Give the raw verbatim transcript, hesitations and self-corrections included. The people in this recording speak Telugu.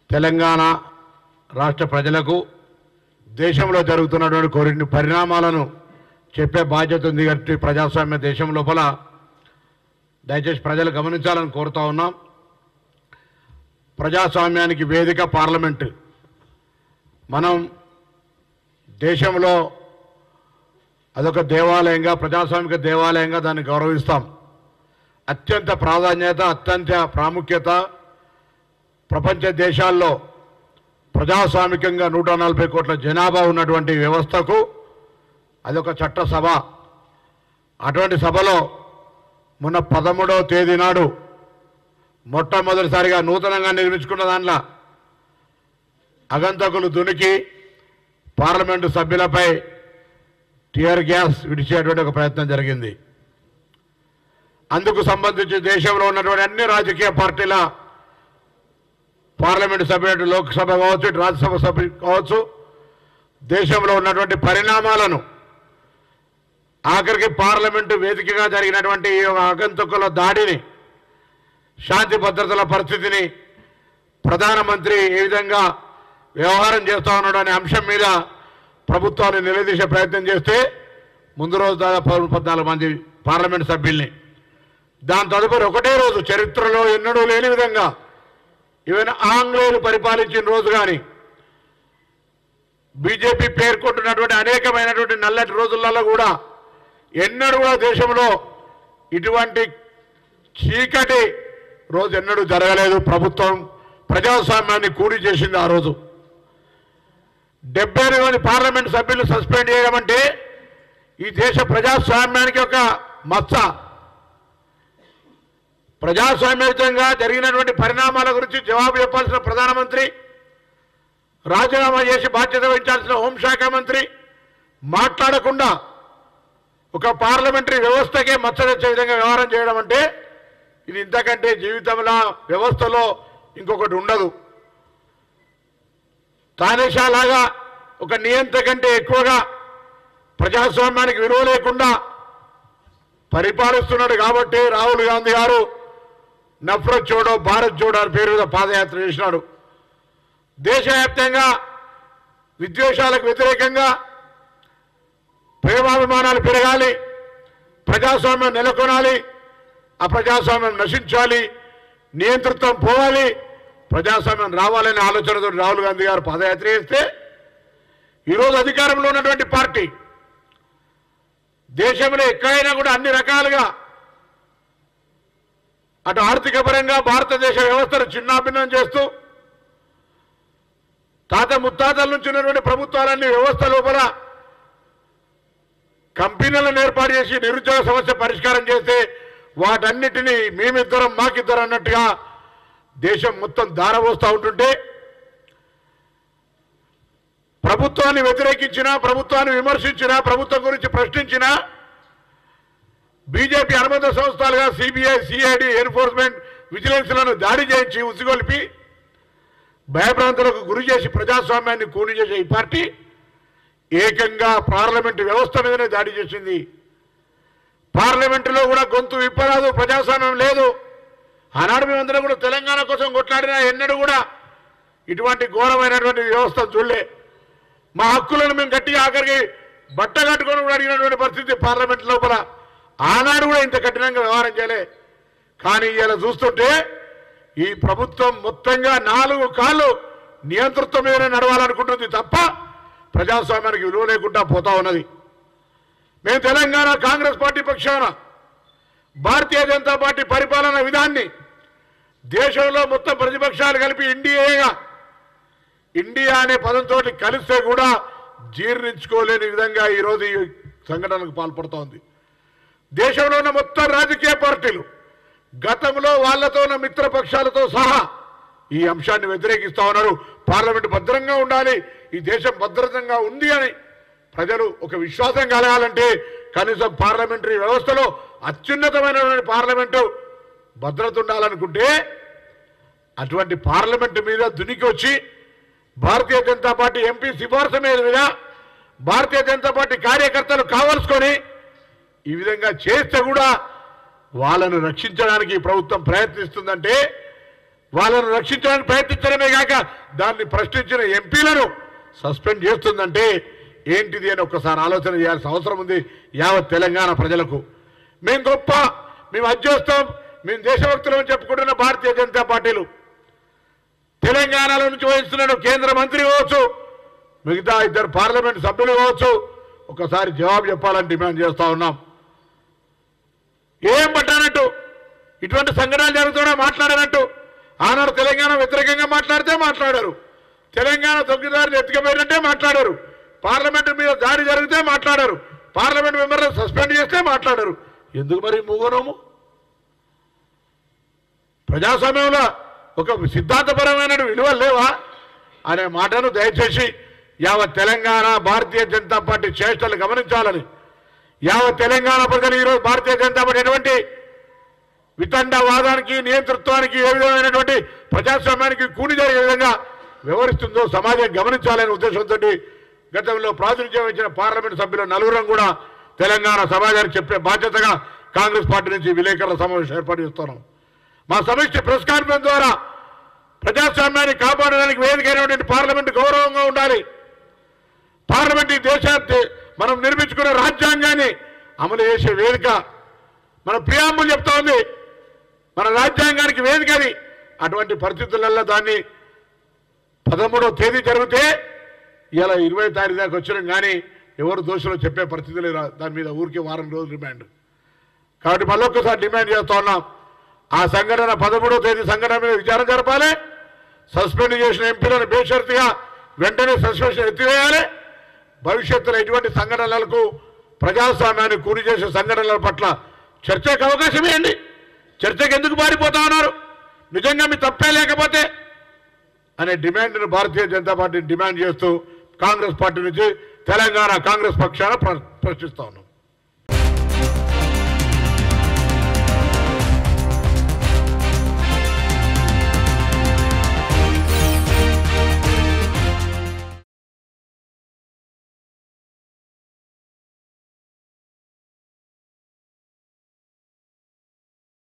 తెలంగాణ రాష్ట్ర ప్రజలకు దేశంలో జరుగుతున్నటువంటి కొన్ని పరిణామాలను చెప్పే బాధ్యత ఉంది కాబట్టి ప్రజాస్వామ్య దేశం లోపల దయచేసి ప్రజలు గమనించాలని కోరుతా ఉన్నాం. ప్రజాస్వామ్యానికి వేదిక పార్లమెంట్. మనం దేశంలో అదొక దేవాలయంగా, ప్రజాస్వామిక దేవాలయంగా దాన్ని గౌరవిస్తాం. అత్యంత ప్రాధాన్యత, అత్యంత ప్రాముఖ్యత ప్రపంచ దేశాల్లో ప్రజాస్వామికంగా నూట నలభై కోట్ల జనాభా ఉన్నటువంటి వ్యవస్థకు అదొక చట్టసభ. అటువంటి సభలో మొన్న పదమూడవ తేదీ నాడు మొట్టమొదటిసారిగా నూతనంగా నిర్మించుకున్న దాంట్లో అగంతకులు దునికి పార్లమెంటు సభ్యులపై టియర్ గ్యాస్ విడిచేటువంటి ఒక ప్రయత్నం జరిగింది. అందుకు సంబంధించి దేశంలో ఉన్నటువంటి అన్ని రాజకీయ పార్టీల పార్లమెంటు సభ్యులు, లోక్సభ కావచ్చు, రాజ్యసభ సభ్యులు కావచ్చు, దేశంలో ఉన్నటువంటి పరిణామాలను, ఆఖరికి పార్లమెంటు వేదికగా జరిగినటువంటి ఈ ఆగంతకుల దాడిని, శాంతి భద్రతల పరిస్థితిని, ప్రధానమంత్రి ఏ విధంగా వ్యవహారం చేస్తూ ఉన్నాడు అనే అంశం మీద ప్రభుత్వాన్ని నిలదీసే ప్రయత్నం చేస్తే ముందు రోజు దాదాపు పద్నాలుగు మంది పార్లమెంటు సభ్యుల్ని, దాని తదుపరి ఒకటే రోజు చరిత్రలో ఎన్నడూ లేని విధంగా ఈవెన్ ఆంగ్లేయులు పరిపాలించిన రోజు కానీ బీజేపీ పేర్కొంటున్నటువంటి అనేకమైనటువంటి నల్లటి రోజులలో కూడా ఎన్నడూ కూడా దేశంలో ఇటువంటి చీకటి రోజు ఎన్నడూ జరగలేదు. ప్రభుత్వం ప్రజాస్వామ్యాన్ని కూడి చేసింది. ఆ రోజు డెబ్బై ఎనిమిది మంది పార్లమెంట్ సభ్యులు సస్పెండ్ చేయడం అంటే ఈ దేశ ప్రజాస్వామ్యానికి ఒక మచ్చ. ప్రజాస్వామ్యయుతంగా జరిగినటువంటి పరిణామాల గురించి జవాబు చెప్పాల్సిన ప్రధానమంత్రి, రాజీనామా చేసి బాధ్యత వహించాల్సిన హోంశాఖ మంత్రి మాట్లాడకుండా ఒక పార్లమెంటరీ వ్యవస్థకే మచ్చ తెచ్చే విధంగా వ్యవహారం చేయడం అంటే ఇది ఇంతకంటే జీవితంలో వ్యవస్థలో ఇంకొకటి ఉండదు. తానేషాలాగా ఒక నియంత్ర కంటే ఎక్కువగా ప్రజాస్వామ్యానికి విలువ లేకుండా పరిపాలిస్తున్నాడు కాబట్టి రాహుల్ గాంధీ గారు నఫరత్ చోడో భారత్ జోడో అని పేరు మీద పాదయాత్ర చేసినాడు. దేశవ్యాప్తంగా విద్వేషాలకు వ్యతిరేకంగా ప్రేమాభిమానాలు పెరగాలి, ప్రజాస్వామ్యం నెలకొనాలి, ఆ ప్రజాస్వామ్యం నశించాలి, నియంతృత్వం పోవాలి, ప్రజాస్వామ్యం రావాలనే ఆలోచనతో రాహుల్ గాంధీ గారు పాదయాత్ర చేస్తే ఈరోజు అధికారంలో ఉన్నటువంటి పార్టీ దేశంలో ఎక్కడైనా కూడా అన్ని రకాలుగా అటు ఆర్థిక పరంగా భారతదేశ వ్యవస్థను చిన్నాభిన్నం చేస్తూ తాత ముత్తాతల నుంచి ఉన్నటువంటి ప్రభుత్వాలన్నీ వ్యవస్థ లోపల కంపెనీలను ఏర్పాటు చేసి నిరుద్యోగ సమస్య పరిష్కారం చేస్తే వాటన్నిటినీ మేమిద్దరం మాకిద్దరం అన్నట్టుగా దేశం మొత్తం దారవోస్తూ ఉంటుంటే ప్రభుత్వాన్ని వ్యతిరేకించినా, ప్రభుత్వాన్ని విమర్శించినా, ప్రభుత్వం గురించి ప్రశ్నించినా బీజేపీ అనుబంధ సంస్థలుగా సిబిఐ, సిఐడి, ఎన్ఫోర్స్మెంట్, విజిలెన్స్లను దాడి చేయించి ఉసిగొల్పి భయభ్రాంతులకు గురి చేసి ప్రజాస్వామ్యాన్ని కూని చేసే ఈ పార్టీ ఏకంగా పార్లమెంటు వ్యవస్థ మీదనే దాడి చేసింది. పార్లమెంటులో కూడా గొంతు విప్పరాదు, ప్రజాస్వామ్యం లేదు. ఆనాడు మేమందరం కూడా తెలంగాణ కోసం కొట్లాడినా ఎన్నడూ కూడా ఇటువంటి ఘోరమైనటువంటి వ్యవస్థ చూడలే. మా హక్కులను మేము గట్టిగా ఆఖరికి బట్ట కట్టుకొని కూడా అడిగినటువంటి పరిస్థితి పార్లమెంట్ లోపల. ఆనాడు కూడా ఇంత కఠినంగా వ్యవహారం చేయలే. కానీ ఇలా చూస్తుంటే ఈ ప్రభుత్వం మొత్తంగా నాలుగు కాళ్ళు నియంతృత్వం మీదనే నడవాలనుకుంటుంది తప్ప ప్రజాస్వామ్యానికి విలువ లేకుండా పోతా ఉన్నది. మేము తెలంగాణ కాంగ్రెస్ పార్టీ పక్షాన భారతీయ జనతా పార్టీ పరిపాలన విధాన్ని దేశంలో మొత్తం ప్రతిపక్షాలు కలిపి ఇండియాగా ఇండియా అనే పదంతో కలిస్తే కూడా జీర్ణించుకోలేని విధంగా ఈరోజు ఈ సంఘటనకు పాల్పడుతోంది. దేశంలో ఉన్న మొత్తం రాజకీయ పార్టీలు గతంలో వాళ్లతో ఉన్న మిత్రపక్షాలతో సహా ఈ అంశాన్ని వ్యతిరేకిస్తా ఉన్నారు. పార్లమెంటు భద్రంగా ఉండాలి, ఈ దేశం భద్రంగా ఉంది అని ప్రజలు ఒక విశ్వాసం కలగాలంటే కనీసం పార్లమెంటరీ వ్యవస్థలో అత్యున్నతమైనటువంటి పార్లమెంటు భద్రత ఉండాలనుకుంటే అటువంటి పార్లమెంటు మీద దునికి వచ్చి భారతీయ జనతా పార్టీ ఎంపీ సిఫార్సు మీద భారతీయ జనతా పార్టీ కార్యకర్తలు కావాల్సుకొని ఈ విధంగా చేస్తే కూడా వాళ్ళను రక్షించడానికి ప్రభుత్వం ప్రయత్నిస్తుందంటే వాళ్ళను రక్షించడానికి ప్రయత్నించడమే కాక దాన్ని ప్రశ్నించిన ఎంపీలను సస్పెండ్ చేస్తుందంటే ఏంటిది అని ఒక్కసారి ఆలోచన చేయాల్సిన అవసరం ఉంది యావత్ తెలంగాణ ప్రజలకు. మేము గొప్ప, మేము అది చేస్తాం, మేము దేశభక్తులని చెప్పుకుంటున్న భారతీయ జనతా పార్టీలు తెలంగాణలో నుంచి వహిస్తున్నాడు కేంద్ర మంత్రి కావచ్చు, మిగతా ఇద్దరు పార్లమెంట్ సభ్యులు కావచ్చు, ఒకసారి జవాబు చెప్పాలని డిమాండ్ చేస్తూ ఉన్నాం. ఏం పట్టానట్టు ఇటువంటి సంఘటనలు జరుగుతున్నా మాట్లాడారంటూ ఆనాడు తెలంగాణ వ్యతిరేకంగా మాట్లాడితే మాట్లాడారు, తెలంగాణ తొక్కిదారిని ఎత్తుకపోయినట్టే మాట్లాడారు, పార్లమెంటు మీద దాడి జరిగితే మాట్లాడారు, పార్లమెంట్ మెంబర్లను సస్పెండ్ చేస్తే మాట్లాడారు. ఎందుకు మరి మూగనోము? ప్రజాస్వామ్యంలో ఒక సిద్ధాంతపరమైన విలువలు లేవా అనే మాటను దయచేసి యావత్ తెలంగాణ భారతీయ జనతా పార్టీ చేష్టలు గమనించాలని, యావత్ తెలంగాణ ప్రజలు ఈరోజు భారతీయ జనతా పార్టీ ఎటువంటి వితండవాదానికి నియంతృత్వానికి ఏ విధమైనటువంటి ప్రజాస్వామ్యానికి కూని జరిగే విధంగా వ్యవహరిస్తుందో సమాజం గమనించాలనే ఉద్దేశంతో గతంలో ప్రాతినిధ్యం వహించిన పార్లమెంట్ సభ్యులు నలుగురం కూడా తెలంగాణ సమాజానికి చెప్పే బాధ్యతగా కాంగ్రెస్ పార్టీ నుంచి విలేకరుల సమావేశం ఏర్పాటు చేస్తున్నాం. మా సమిష్టి ప్రెస్ కాన్ఫరెన్స్ ద్వారా ప్రజాస్వామ్యాన్ని కాపాడడానికి వేదికైనటువంటి పార్లమెంట్ గౌరవంగా ఉండాలి. పార్లమెంట్ ఈ దేశాన్ని మనం నిర్మించుకున్న రాజ్యాంగాన్ని అమలు చేసే వేదిక. మన ప్రియాంబుల్ చెప్తా ఉంది మన రాజ్యాంగానికి వేదిక అది. అటువంటి పరిస్థితులలో దాన్ని పదమూడవ తేదీ జరిగితే ఇలా ఇరవై తారీఖు దాకా వచ్చినాం కానీ ఎవరు దోషులో చెప్పే పరిస్థితి లేదు. దాని మీద ఊరికే వారం రోజులు డిమాండ్. కాబట్టి మళ్ళొక్కసారి డిమాండ్ చేస్తా ఉన్నాం, ఆ సంఘటన పదమూడవ తేదీ సంఘటన మీద విచారణ జరపాలి, సస్పెండ్ చేసిన ఎంపీలను బేషరతుగా వెంటనే సస్పెన్షన్ ఎత్తివేయాలి. భవిష్యత్తులో ఇటువంటి సంఘటనలకు ప్రజాస్వామ్యాన్ని కూని చేసే సంఘటనల పట్ల చర్చకు అవకాశం ఇవ్వండి. చర్చకు ఎందుకు పారిపోతా ఉన్నారు? నిజంగా మీ తప్పే లేకపోతే అనే డిమాండ్ను భారతీయ జనతా పార్టీ డిమాండ్ చేస్తూ కాంగ్రెస్ పార్టీ నుంచి తెలంగాణ కాంగ్రెస్ పక్షాన ప్రశ్నిస్తా ఉన్నాం.